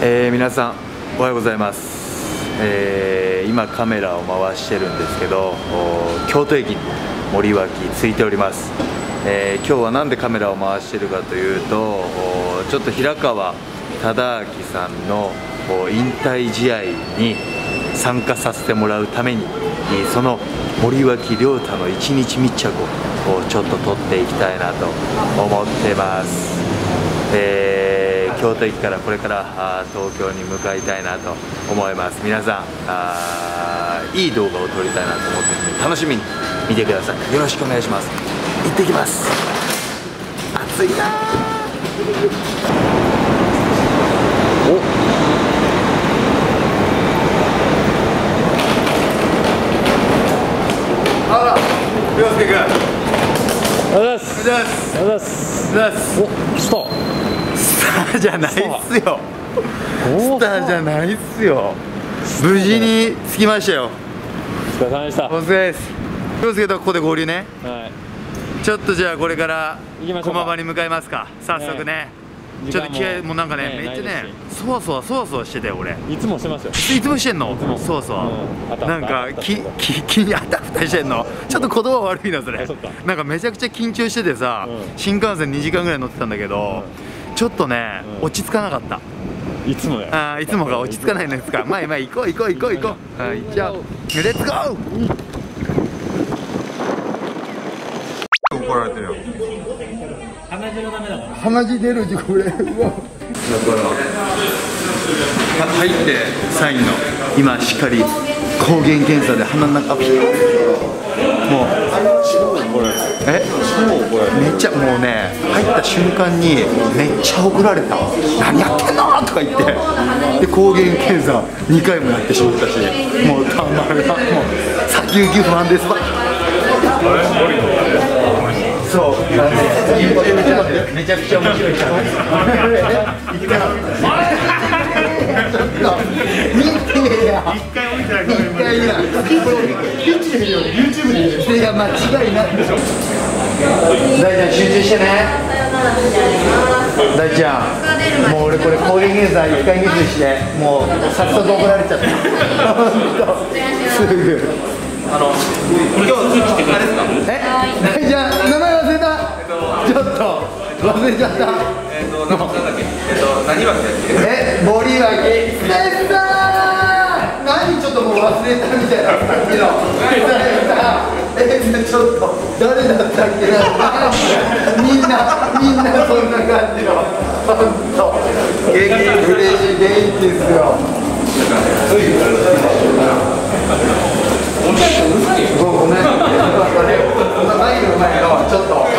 皆さんおはようございます。今カメラを回してるんですけど、京都駅に森脇着いております。今日はなんでカメラを回してるかというと、ちょっと平川忠明さんの引退試合に参加させてもらうために、その森脇亮太の一日密着をちょっと撮っていきたいなと思ってます。京都駅からこれから東京に向かいたいなと思います。皆さんいい動画を撮りたいなと思ってるので楽しみに見てください。よろしくお願いします。行ってきます。暑いなおあら涼介君、 おはようございます。 おはようございます。おはようございます。 お、スタスターじゃないっすよ。スターじゃないっすよ。無事に着きましたよ。 お疲れ様でした。 お疲れです。涼介とここで合流ね。 はい。 ちょっとじゃあこれから駒場に向かいますか。早速ね。ちょっと気合もうなんかね、めっちゃね、そわそわしてたよ俺。いつもしてますよ。 いつもしてんの？そわそわ。なんか気にあたふたしてんの。ちょっと言葉悪いなそれ。なんかめちゃくちゃ緊張しててさ、新幹線2時間ぐらい乗ってたんだけど、ちょっとね落ち着かなかった。 いつもだよ。 ああ、いつもが落ち着かないんですか。前行こう。行っちゃう。レッツゴー。怒られてるよ。鼻血出るじこれ。だから入ってサインの今しっかり抗原検査で鼻の中ピーもうめっちゃもうね入った瞬間にめっちゃ怒られた。何やってんのとか言ってで抗原検査2回もやってしまったし、もうたまらん、もう先行き不安ですわ。そう、めちゃくちゃ面白いから。見てや。一回降りたらこれ。YouTube で。いや間違いないでしょ。大ちゃん集中してね。大ちゃん、もう俺これ抗原検査一回ミスしてもう早速怒られちゃった。すぐ。今日あれですか？大ちゃん名前忘れた。ちょっと忘れちゃった。何脇森脇先生。何ちょっともう忘れたみたいな感じの。ちょっと誰だったっけな。みんなそんな感じの。本当元気嬉しい元気ですよ。ごめん。ちょっと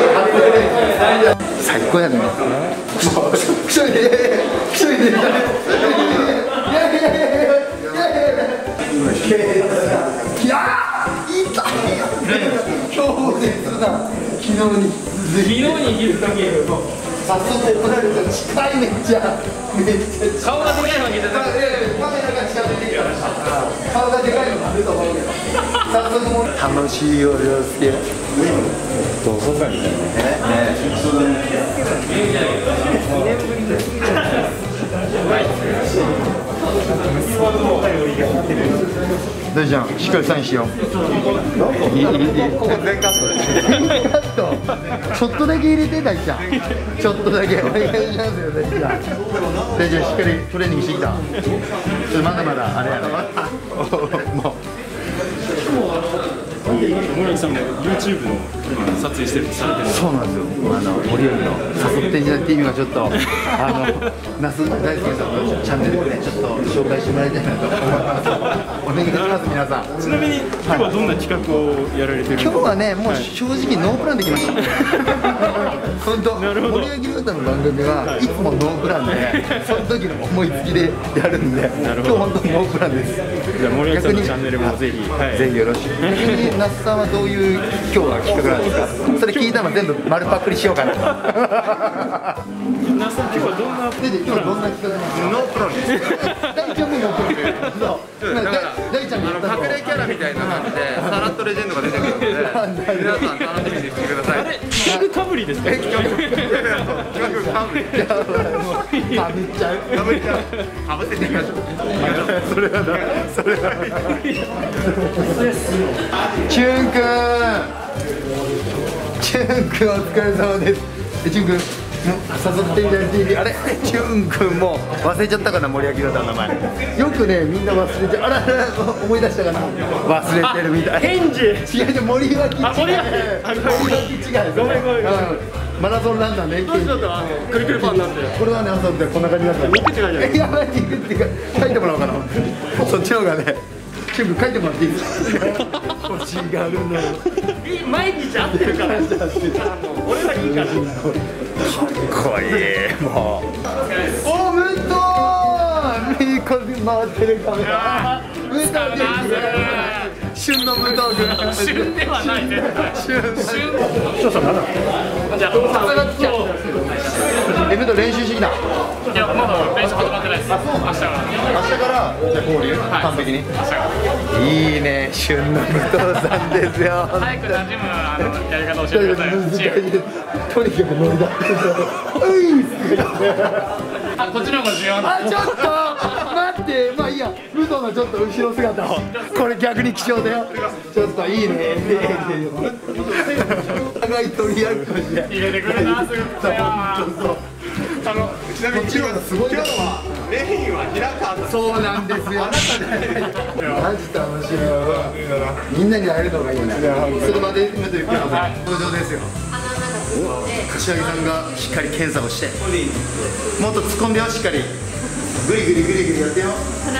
最高やね。一人で。いや痛いよ。強烈な昨日に引き続き早速怒られた。近いめっちゃ顔がでかいのにカメラが近づいてきたら顔がでかいのがあると思うけど早速も楽しいよ涼介。 同窓会みたいな大ちゃんしっかりサインしよう。ここ全カットちょっとだけ入れて大ちゃん。ちょっとだけお願いしますよ大ちゃん。大ちゃんしっかりトレーニングしてきた。まだあれやね。もう森脇さんも YouTube の撮影してるってされてる。 そうなんですよ。森脇の誘ってんじゃなくて意味がちょっと那須大輔さんのチャンネルでねちょっと紹介してもらいたいなと思います。お願いします皆さん。 ちなみに今日はどんな企画をやられてるんですか？ 今日はねもう正直ノープランで来ました。本当森脇亮太の番組はいつもノープランでその時の思いつきでやるんで今日本当ノープランです。 じゃあ森脇さんのチャンネルもぜひぜひよろしく。那須さんはどういう今日は企画なんですか？それ聞いたの全部丸パクリしようかな。 那須さん今日はどんな企画なんですか？ノープランです。大丈夫ノープラン。 大ちゃんが隠れキャラみたいな感じでさらっとレジェンドが出てくるので皆さん楽しみにしてください。 キングかぶりですか？ かぶっちゃう。かぶせてみましょう。それはチュンくんお疲れ様です。チュンくん誘ってみたい TV あれチュンくんも忘れちゃったかな、森脇亮太の名前よくねみんな忘れちゃう。あら思い出したかな、忘れてるみたい。 返事違う森脇違う。 森脇違う。ごめんマラソンランナーね。 ちょっとクリクリファンなんでこれはね遊んでこんな感じになった。 肉違うじゃない。 やばい肉っていうか書いてもらおうかな。そっちの方がねチュンくん書いてもらっていいですか。欲しがるの毎日会ってるから俺らいいから。 かっこいい。もうおムントーミーコで回ってるカメラムントー旬のムントー旬ではない絶対。 旬そうそう。じゃあムント練習してきた。 いやまだ練習始まってないです。明日からじゃあ交流完璧にいいね。旬の武藤さんですよ。 早く馴染むやり方教えてください。 とにかく乗りだってこっちの方が重要な。 ちょっと待って、まあいいや、武藤のちょっと後ろ姿をこれ逆に貴重だよ。ちょっといいね。お互い取り合うかもしれない。 入れてくれなすぐ。 ちなみに今日はすごい。今日はメインは平川さん。そうなんですよ。マジ楽しみ。みんなに会えるのがいいよね。そこまで登場ですよ。柏木さんがしっかり検査をして、もっと突っ込んでよ、しっかり。グリグリグリグリやってよ。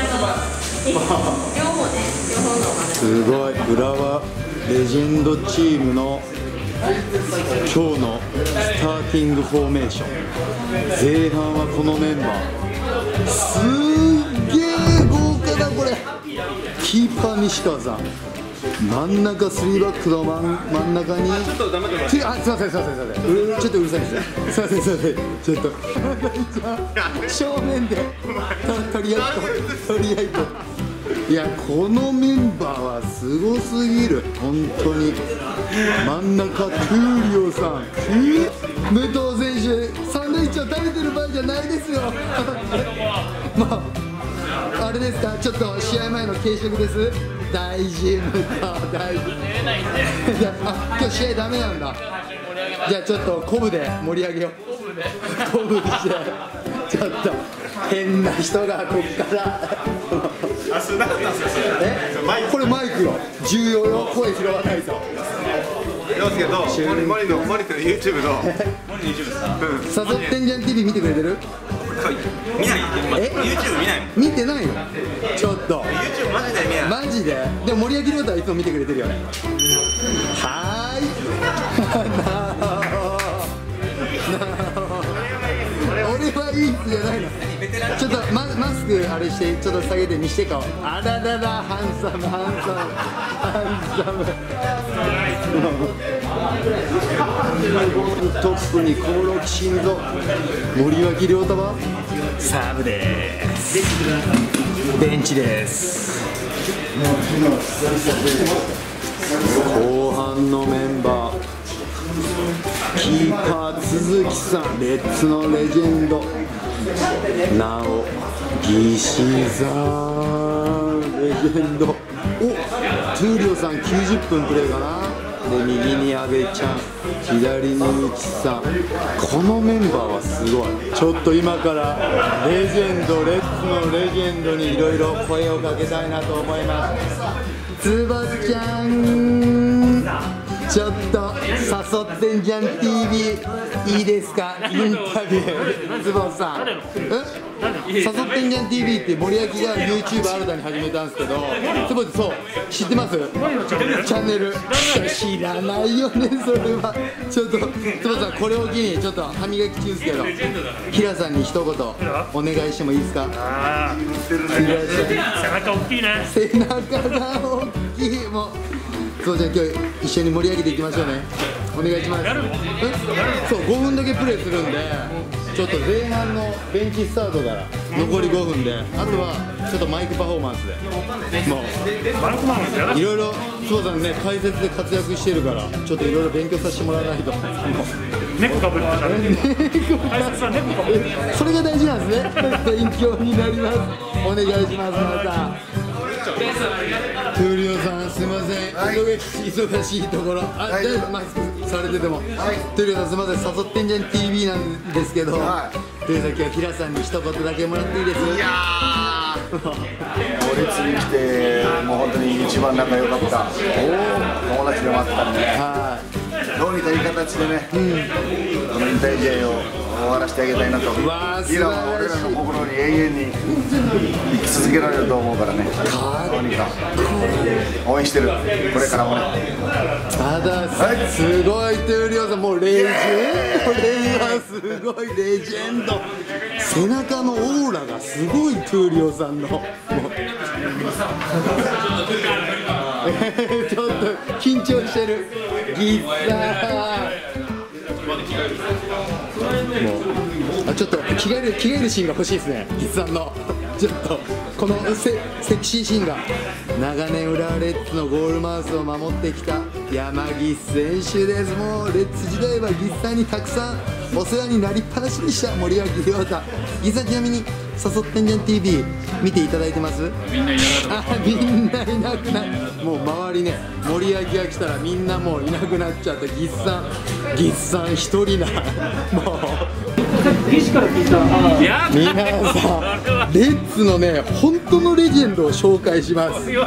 すごい。浦和レジェンドチームの今日のスターティングフォーメーション。前半はこのメンバー。すっげえ豪華だこれ。キーパー西川さん。真ん中3バックの真ん中にちょっと黙ってもらって。すいませんちょっとうるさいです。すいませんちょっと正面で取り合いと。いやこのメンバーはすごすぎる本当に。真ん中トゥーリオさん、武藤選手サンドイッチを食べてる場合じゃないですよ。まああれですか、ちょっと試合前の軽食です。大事武藤大事。今日試合ダメなんだ。じゃあちょっと鼓舞で盛り上げよう。鼓舞してちょっと変な人がこっからこれマイクよ、重要よ、声拾わないと。 陽介と森の YouTube の誘ってんじゃん TV 見てくれてる？ 見ない。YouTube 見ない。 見てないよ。ちょっと YouTube マジで見ない。 マジで。でも森脇亮太はいつも見てくれてるよね。はーい。俺はいいっすじゃないの。ちょっとマスクあれしてちょっと下げて見して顔。あらららハンサム。トップに興梠慎三、森脇亮太はサーブです。ベンチです。後半のメンバー、キーパー鈴木さん、レッツのレジェンド、なお岸さんレジェンド、おトゥーリオさん90分プレーかな。で右に阿部ちゃん、左に内さん。このメンバーはすごい。ちょっと今からレジェンド、レッツのレジェンドにいろいろ声をかけたいなと思います。つばちゃんちょっと誘ってんじゃん TV いいですか、インタビュー。ズボンさん誘ってんじゃん TV って森脇が YouTube 新たに始めたんですけど、ズボンそう知ってます？チャンネル知らないよねそれは。ちょっとズボンさんこれを機にちょっと歯磨き中ですけど、平さんに一言お願いしてもいいですか？ 背中大きいね。 背中が大きい。もうそうじゃあ今日一緒に盛り上げていきましょうね。お願いします。そう5分だけプレイするんで、ちちょっと前半のベンチスタートから残り5分で、あとはちょっとマイクパフォーマンスでもういろいろそうだね、解説で活躍してるからちょっといろいろ勉強させてもらわないと。 猫かぶってたら解説は猫かぶってそれが大事なんですね。勉強になります。お願いします。またトゥーリオさんすみません、忙しいところ大丈夫、マスクされてても、トゥーリオさんすみません、誘ってんじゃん TV なんですけど、トゥーリオさん今日は平さんに一言だけもらっていいです？ いやーオレツに来てもう本当に一番仲良かった友達でもあったんで、どうにかいい形でね、この引退試合を終わらせてあげたいなと。イラは俺らの心に永遠に生き続けられると思うからね、どうにか応援してる、これからもね。 ただすごいトゥーリオさん、もうレジェンド、すごいレジェンド、背中のオーラがすごいトゥーリオさんのもうちょっと緊張してるギッサー、もうちょっと着替えるシーンが欲しいですね、ギッさんの。ちょっとこのセクシーシーンが、長年浦和レッズのゴールマウスを守ってきた山岸選手です。もうレッズ時代はギッさんにたくさんお世話になりっぱなしでした。森脇亮太、ギッさんちなみに誘ってんじゃん TV 見ていただいてます？みんないなくなる。もう周りね、森脇が来たらみんなもういなくなっちゃって、ギッさん一人なもう皆さんレッズのね本当のレジェンドを紹介します。水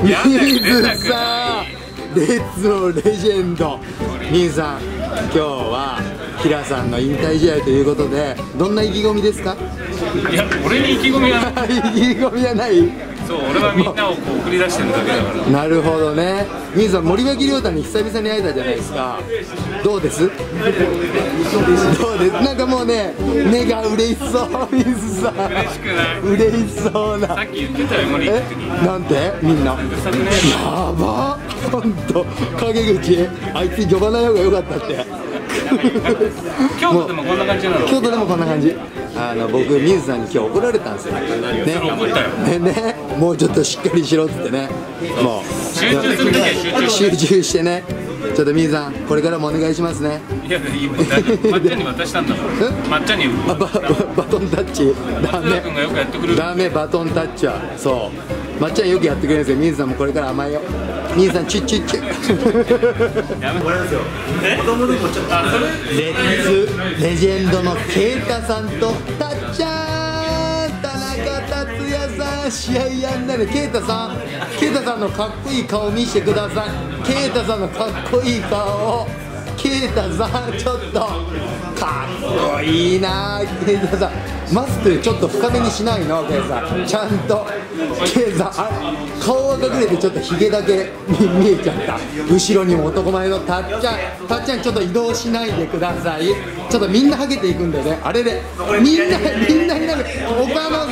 さん、レッズのレジェンド水さん、今日は平さんの引退試合ということで、どんな意気込みですか？ いや、俺に意気込みがない。 意気込みはない。 そう、俺はみんなをこう送り出してるだけだから。 なるほどね。水さん、森脇亮太に久々に会えたじゃないですか。どうです？どうです？なんかもうね、目が嬉しそう、水さん。 嬉しくない。 嬉しそうな。 さっき言ってたよ、森脇に。 なんてみんな。やば。本当。陰口。あいつ呼ばない方が良かったって。 京都でもこんな感じなの？ 京都でもこんな感じ。僕水さんに今日怒られたんですよ。ね。もうちょっとしっかりしろっつってね。もう集中するときは集中してね。ちょっと水さん、これからもお願いしますね。 いや、いい、まっちゃんに渡したんだもん。まっちゃんにバトンタッチ。ダメ。 君がよくやってくれる。 ダメ、バトンタッチは。そう。まっちゃんよくやってくれるんですよ。水さんもこれから甘えよ。水さん、チュッチュッチュ。 やめ。これですよ。 レッズレジェンドの啓太さんとたっちゃん、田中達也さん、試合やんないで、啓太さんのかっこいい顔見せてください。啓太さんのかっこいい顔を、啓太さんちょっとかっこいいな。啓太さんマスクちょっと深めにしないの？啓太さんちゃんと。啓太さん顔が隠れてちょっとひげだけ見えちゃった。後ろにも男前のたっちゃんちょっと移動しないでください。ちょっとみんなはげていくんでね。あれでみんなになる。岡野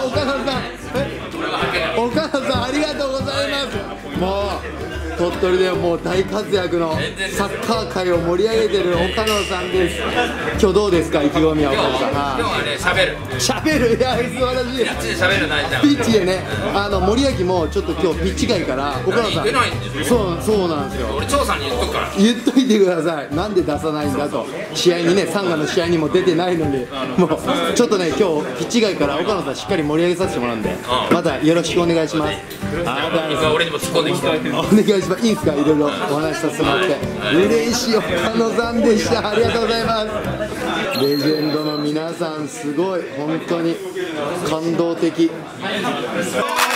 さんありがとうございます。もう鳥取ではもう大活躍のサッカー界を盛り上げてる岡野さんです。今日どうですか、意気込みは岡野さん。 今日はね、しゃべる。 いや素晴らしい。 ピッチでしゃべる大事だよ。 ピッチでね、森脇もちょっと今日ピッチ外から岡野さん。 出ないんですよ。そうなんですよ。 俺張さんに言っとくから。 言っといてください。なんで出さないんだと。試合にね、サンガの試合にも出てないのに、もうちょっとね今日ピッチ外から岡野さんしっかり盛り上げさせてもらうんで、またよろしくお願いします。 俺にも突っ込んできて。 お願いします。いいんすか、いろいろお話しさせてもらって。嬉しい。岡野さんでした。ありがとうございます。レジェンドの皆さんすごい、本当に感動的。